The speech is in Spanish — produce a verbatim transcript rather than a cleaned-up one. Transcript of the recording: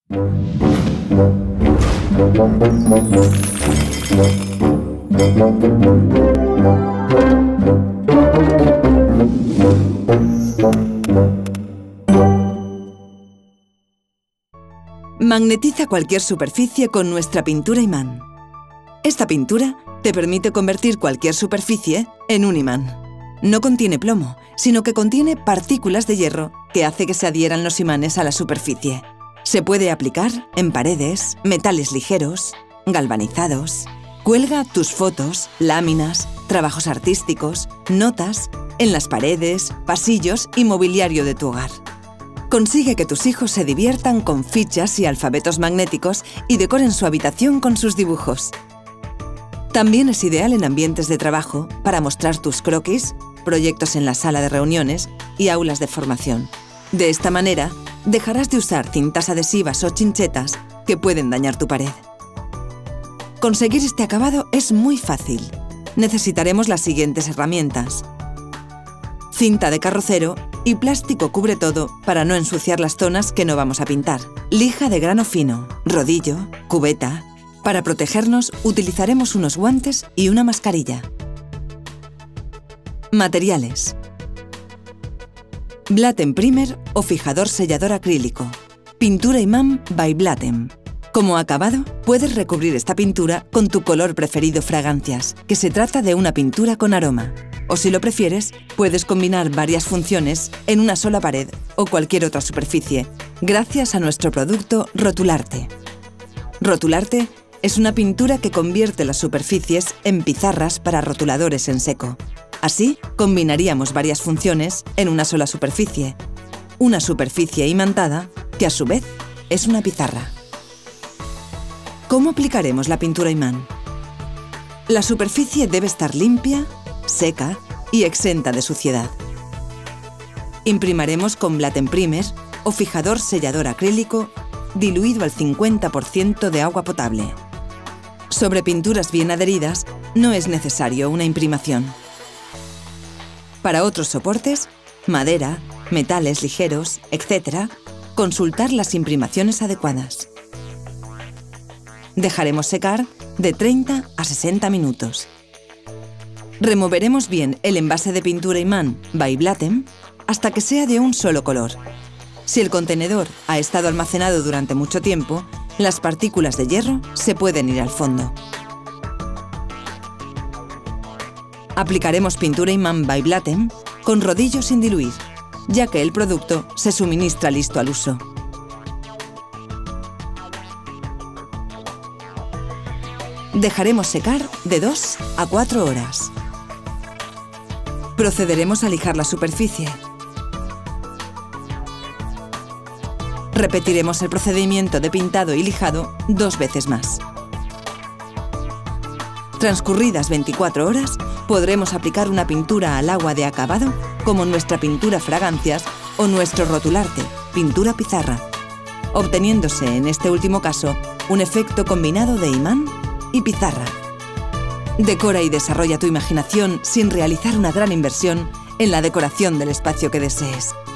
Magnetiza cualquier superficie con nuestra pintura imán. Esta pintura te permite convertir cualquier superficie en un imán. No contiene plomo, sino que contiene partículas de hierro que hace que se adhieran los imanes a la superficie. Se puede aplicar en paredes, metales ligeros, galvanizados. Cuelga tus fotos, láminas, trabajos artísticos, notas en las paredes, pasillos y mobiliario de tu hogar. Consigue que tus hijos se diviertan con fichas y alfabetos magnéticos y decoren su habitación con sus dibujos. También es ideal en ambientes de trabajo para mostrar tus croquis, proyectos en la sala de reuniones y aulas de formación. De esta manera, dejarás de usar cintas adhesivas o chinchetas que pueden dañar tu pared. Conseguir este acabado es muy fácil. Necesitaremos las siguientes herramientas: cinta de carrocero y plástico cubre todo para no ensuciar las zonas que no vamos a pintar. Lija de grano fino, rodillo, cubeta. Para protegernos utilizaremos unos guantes y una mascarilla. Materiales: Blatem Primer o fijador sellador acrílico. Pintura imán by Blatem. Como acabado, puedes recubrir esta pintura con tu color preferido fragancias, que se trata de una pintura con aroma. O si lo prefieres, puedes combinar varias funciones en una sola pared o cualquier otra superficie, gracias a nuestro producto Rotularte. Rotularte es una pintura que convierte las superficies en pizarras para rotuladores en seco. Así, combinaríamos varias funciones en una sola superficie. Una superficie imantada, que a su vez es una pizarra. ¿Cómo aplicaremos la pintura imán? La superficie debe estar limpia, seca y exenta de suciedad. Imprimaremos con Blatem Primer o fijador sellador acrílico diluido al cincuenta por ciento de agua potable. Sobre pinturas bien adheridas no es necesario una imprimación. Para otros soportes, madera, metales ligeros, etcétera, consultar las imprimaciones adecuadas. Dejaremos secar de treinta a sesenta minutos. Removeremos bien el envase de pintura imán by Blatem hasta que sea de un solo color. Si el contenedor ha estado almacenado durante mucho tiempo, las partículas de hierro se pueden ir al fondo. Aplicaremos pintura imán by Blatem con rodillo sin diluir, ya que el producto se suministra listo al uso. Dejaremos secar de dos a cuatro horas. Procederemos a lijar la superficie. Repetiremos el procedimiento de pintado y lijado dos veces más. Transcurridas veinticuatro horas, podremos aplicar una pintura al agua de acabado como nuestra pintura fragancias o nuestro Rotularte, pintura pizarra, obteniéndose en este último caso un efecto combinado de imán y pizarra. Decora y desarrolla tu imaginación sin realizar una gran inversión en la decoración del espacio que desees.